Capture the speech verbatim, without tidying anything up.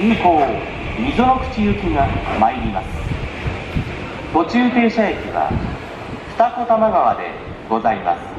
急行溝の口行きが参ります。途中停車駅は二子玉川でございます。